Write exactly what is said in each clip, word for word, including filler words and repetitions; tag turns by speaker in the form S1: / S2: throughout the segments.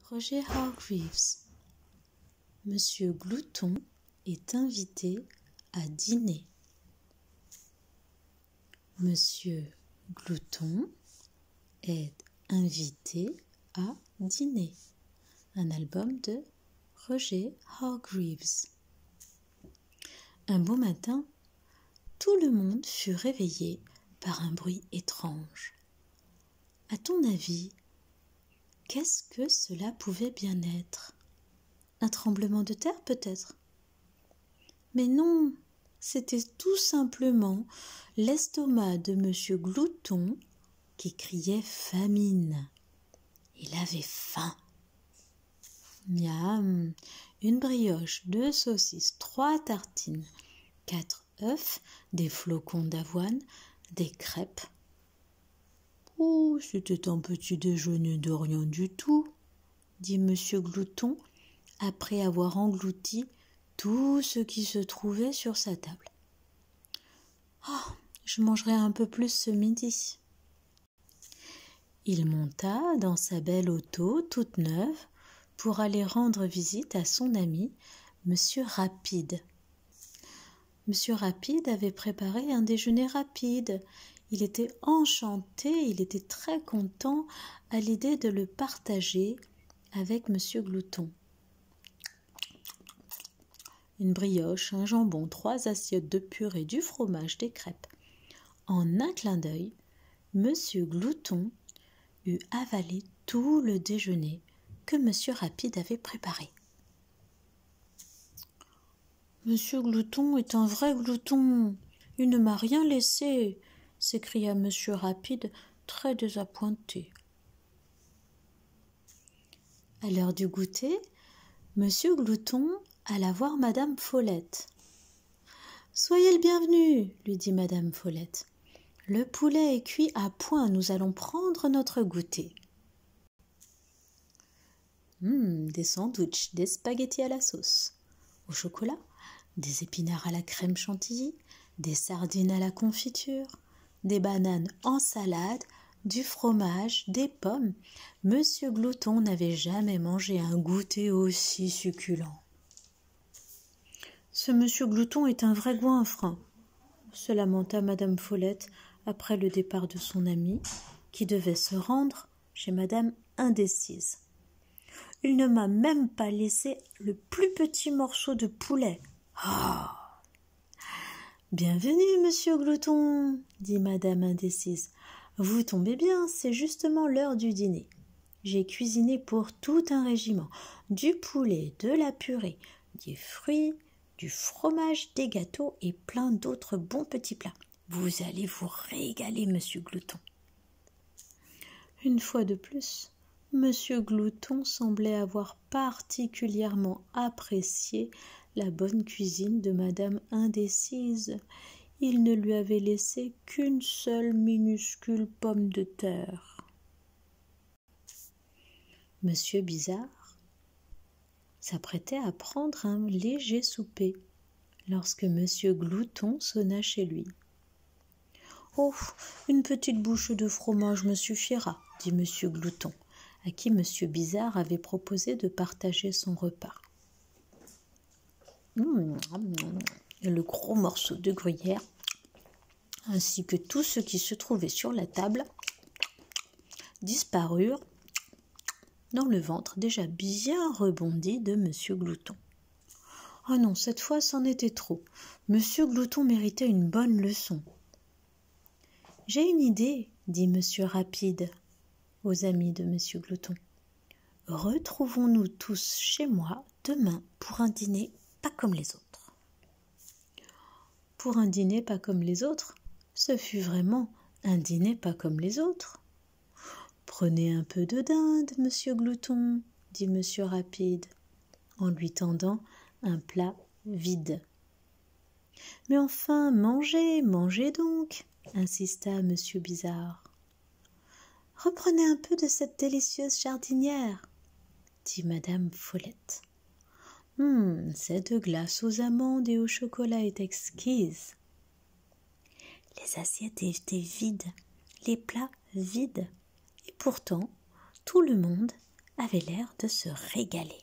S1: Roger Hargreaves. Monsieur Glouton est invité à dîner. Monsieur Glouton est invité à dîner. Un album de Roger Hargreaves. Un beau matin, tout le monde fut réveillé par un bruit étrange. À ton avis, qu'est-ce que cela pouvait bien être? Un tremblement de terre peut-être? Mais non, c'était tout simplement l'estomac de Monsieur Glouton qui criait famine. Il avait faim. Miam, une brioche, deux saucisses, trois tartines, quatre œufs, des flocons d'avoine, des crêpes. Oh, c'était un petit déjeuner de rien du tout, dit Monsieur Glouton, après avoir englouti tout ce qui se trouvait sur sa table. Oh, je mangerai un peu plus ce midi. Il monta dans sa belle auto toute neuve pour aller rendre visite à son ami, Monsieur Rapide. Monsieur Rapide avait préparé un déjeuner rapide. Il était enchanté, il était très content à l'idée de le partager avec Monsieur Glouton. Une brioche, un jambon, trois assiettes de purée, du fromage, des crêpes. En un clin d'œil, Monsieur Glouton eut avalé tout le déjeuner que Monsieur Rapide avait préparé. Monsieur Glouton est un vrai glouton. Il ne m'a rien laissé, s'écria Monsieur Rapide, très désappointé. À l'heure du goûter, Monsieur Glouton alla voir Madame Follette. « Soyez le bienvenu, lui dit Madame Follette. Le poulet est cuit à point, nous allons prendre notre goûter. Hum, des sandwichs, des spaghettis à la sauce, au chocolat, des épinards à la crème chantilly, des sardines à la confiture, des bananes en salade, du fromage, des pommes. Monsieur Glouton n'avait jamais mangé un goûter aussi succulent. Ce Monsieur Glouton est un vrai goinfre, se lamenta Madame Follette après le départ de son ami, qui devait se rendre chez Madame Indécise. Il ne m'a même pas laissé le plus petit morceau de poulet. Oh. Bienvenue, Monsieur Glouton, dit Madame Indécise. Vous tombez bien, c'est justement l'heure du dîner. J'ai cuisiné pour tout un régiment, du poulet, de la purée, des fruits, du fromage, des gâteaux et plein d'autres bons petits plats. Vous allez vous régaler, Monsieur Glouton. Une fois de plus, Monsieur Glouton semblait avoir particulièrement apprécié la bonne cuisine de Madame Indécise. Il ne lui avait laissé qu'une seule minuscule pomme de terre. Monsieur Bizarre s'apprêtait à prendre un léger souper lorsque Monsieur Glouton sonna chez lui. « Oh, une petite bouche de fromage me suffira, » dit Monsieur Glouton, à qui Monsieur Bizarre avait proposé de partager son repas. Mmh, et le gros morceau de gruyère, ainsi que tout ce qui se trouvait sur la table, disparurent dans le ventre déjà bien rebondi de Monsieur Glouton. Ah oh non, cette fois c'en était trop. Monsieur Glouton méritait une bonne leçon. J'ai une idée, dit Monsieur Rapide aux amis de Monsieur Glouton. Retrouvons-nous tous chez moi demain pour un dîner pas comme les autres. Pour un dîner pas comme les autres, ce fut vraiment un dîner pas comme les autres. Prenez un peu de dinde, Monsieur Glouton, dit Monsieur Rapide, en lui tendant un plat vide. Mais enfin, mangez, mangez donc, insista Monsieur Bizarre. Reprenez un peu de cette délicieuse jardinière, dit Madame Follette. Hum, cette glace aux amandes et au chocolat est exquise. Les assiettes étaient vides, les plats vides, et pourtant tout le monde avait l'air de se régaler.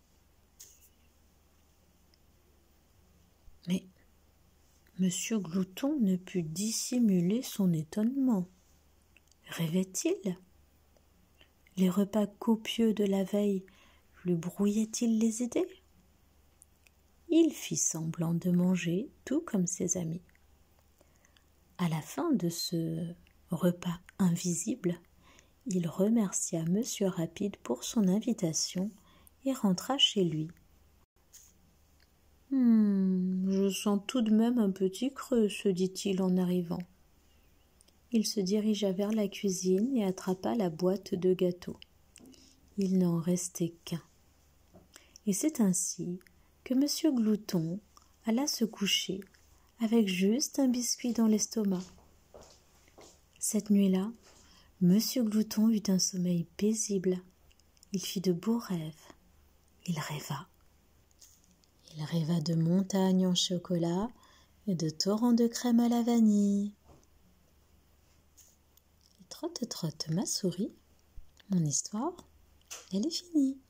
S1: Mais Monsieur Glouton ne put dissimuler son étonnement. Rêvait-il? Les repas copieux de la veille lui brouillaient-ils les idées? Il fit semblant de manger tout comme ses amis. À la fin de ce repas invisible, il remercia Monsieur Rapide pour son invitation et rentra chez lui. Hum, je sens tout de même un petit creux, se dit-il en arrivant. Il se dirigea vers la cuisine et attrapa la boîte de gâteaux. Il n'en restait qu'un. Et c'est ainsi que Monsieur Glouton alla se coucher avec juste un biscuit dans l'estomac. Cette nuit-là, Monsieur Glouton eut un sommeil paisible. Il fit de beaux rêves. Il rêva. Il rêva de montagnes en chocolat et de torrents de crème à la vanille. Trotte, trotte, ma souris, mon histoire, elle est finie.